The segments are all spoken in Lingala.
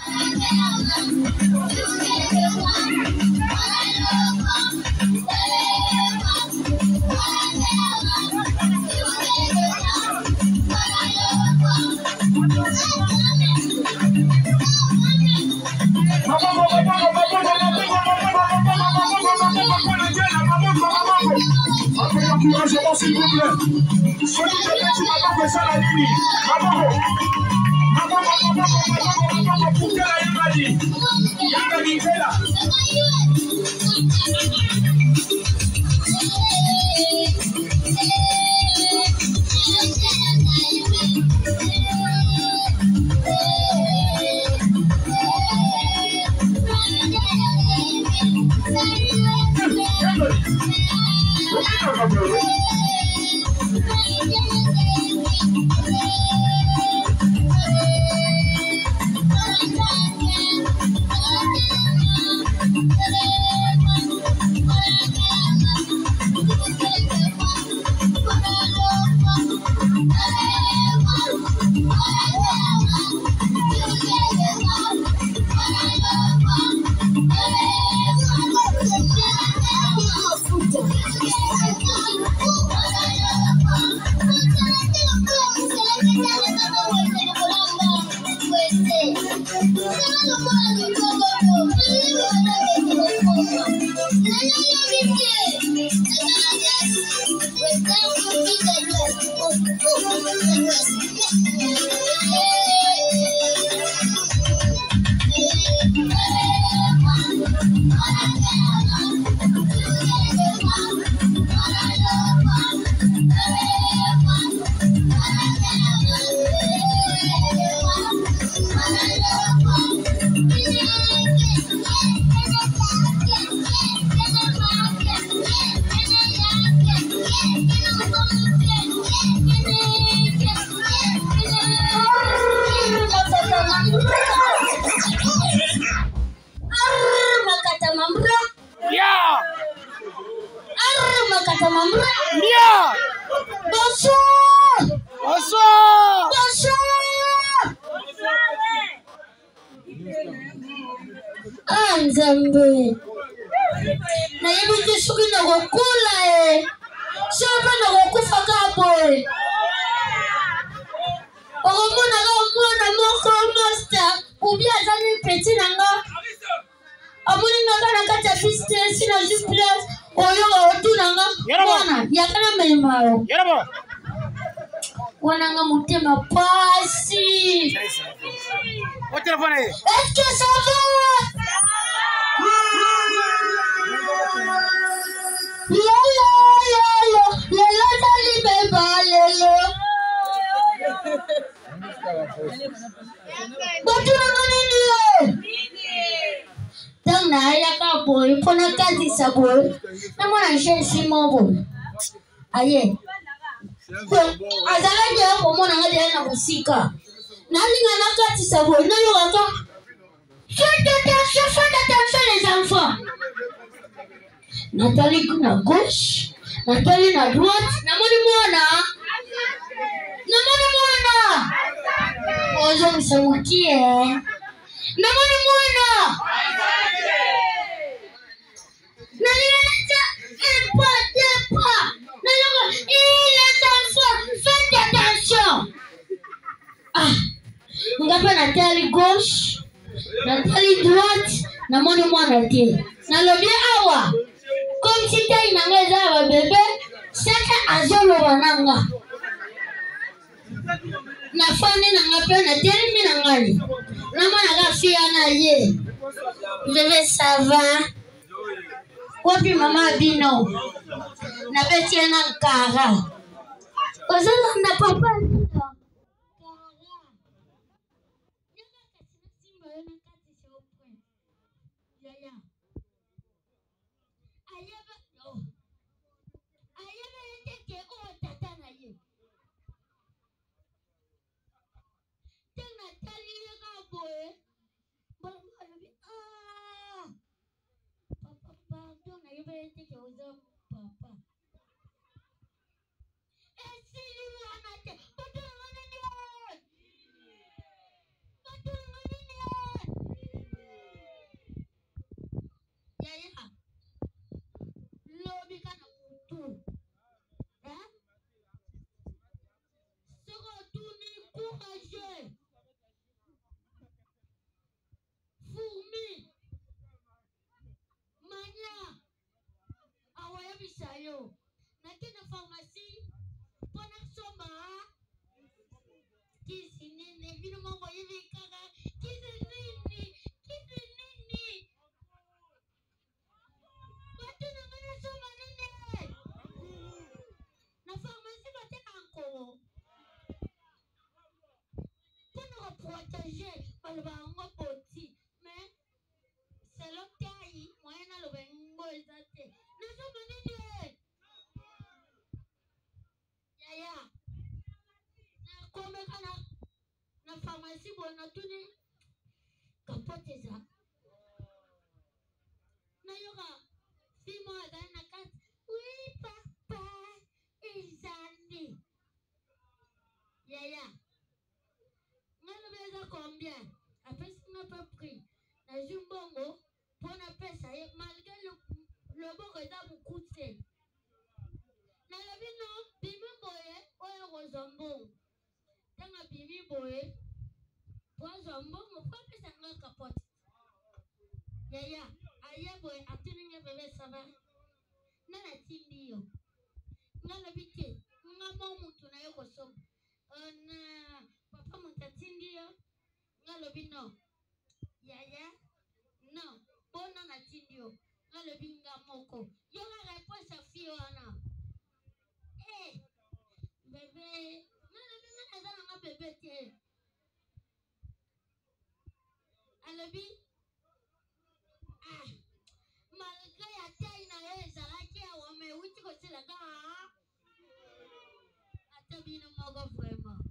S'il vous plaît. Celui qui est qui m'a fait ça la nuit. Pour que la Yamadi. Yamadi, c'est là. Wananga mutema pasi. Est-ce que ça va? Boy, pour la case de sa boy, na mwana cherche mon boy. Aye. Azala je ko mwana ngade na kusika. Nalinga na kati sa boy, na yo aka. Faites attention les enfants. Nathalie na gauche, Nathalie na droite, na mwana. Ozo msamukie. Na mwana. Faites attention. Nathalie gauche, Nathalie droite, na mwana te. Na lobi awa. Comme si t'as une anglaise bébé, c'est azolo wananga. Na fane na ngape na telemi na ngali. Na mwana ga fia na ye. Bébé ça va? Wapi mama bino? Na beti na nkara. Ozala na papa. si bona tuni capote za na yoga fimo adana kat oui papa izandi yaya ngalo beza combien après ce n'a pas pris na jumbongo pona pesa malgré le boko eza mukutse na labino bimi boye oyo kozambongo tanga bimi boye kozambongo kwa pesa nga capote yaya aye boye atuninge bebe saba nana tindiyo ngalo bite ngamo mutu na yo kosomo na papa mutatindiyo ngalo bino yaya no bona na tindiyo ngalo binga moko yo la réponse a fio ana bébé ngalo binga azana nga bébé te alobi malgré ya taille na yo ezalaki awa me wuti koselaka ata bino moko vraiment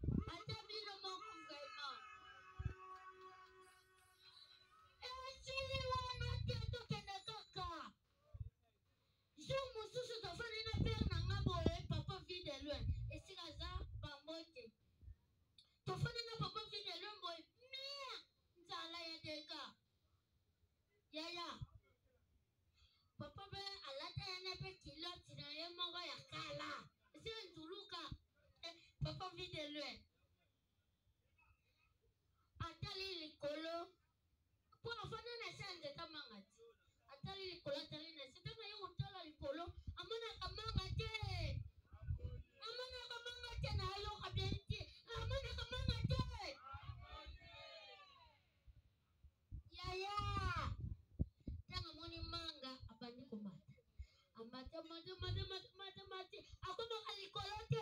esili wana te tokende kaka jour mosusu tofandi na pere na nga boye papa vie de loin esika aza bambote tofandi na papa vie de loin boye mia nzala ya deka yaya papa be alata yana pe kiloti na ye moko ya kala esi ntuluka papa vie de loin atali likolo po afana na se nzeta manga te atali likolo atali na se tanga ye kotala likolo amonaka manga te na ayoka bien te amonaka manga te yaya tanga moni manga abandi komata amate akomaka likolo te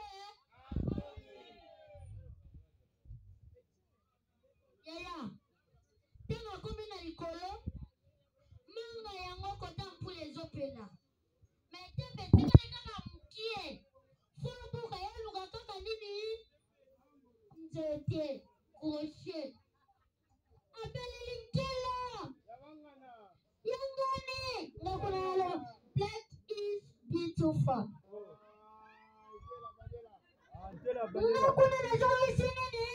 yaya tenga komi na likolo manga yango kota mpule ezopela mais tembe tikali kaka mukie folobuka yaluka kaka nini nzete crochet abeleli nkela yangoni ngakunalo black is beautiful ngakuna nazongisi nini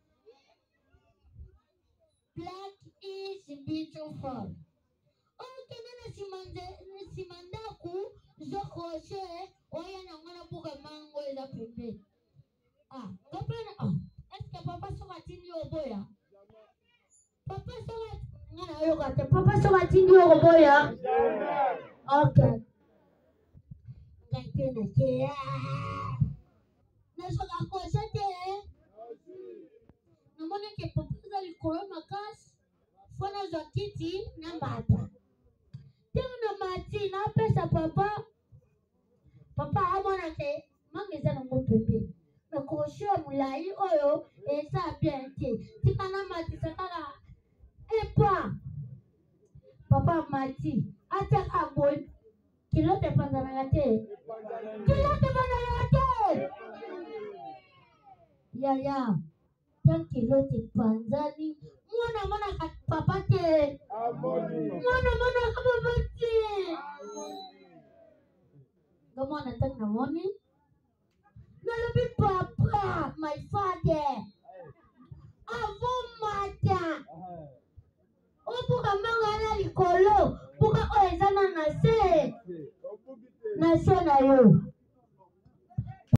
black is beautiful. Okay, nana simandaku zo crochet oya na ngona buka mango eza pepe. Kapena est-ce que papa soka tindi oboya? Papa soka ngana yoga te papa soka tindi oboya? Okay. Ngapena ke. Na soka crochet te. Namona ke papa za likolo makasi fona za kiti na mata tena na mati na pesa papa amona ke mangeza na ngopebe na crochet mulai oyo esa bien te tika na mati sakala epa papa mati ata abol kilote pandana te ya kilote panzani mwana papa te mwana papa te mwana tanga moni nalobi papa my father avant mata obuka manga na likolo buka oyo ezana na se na yo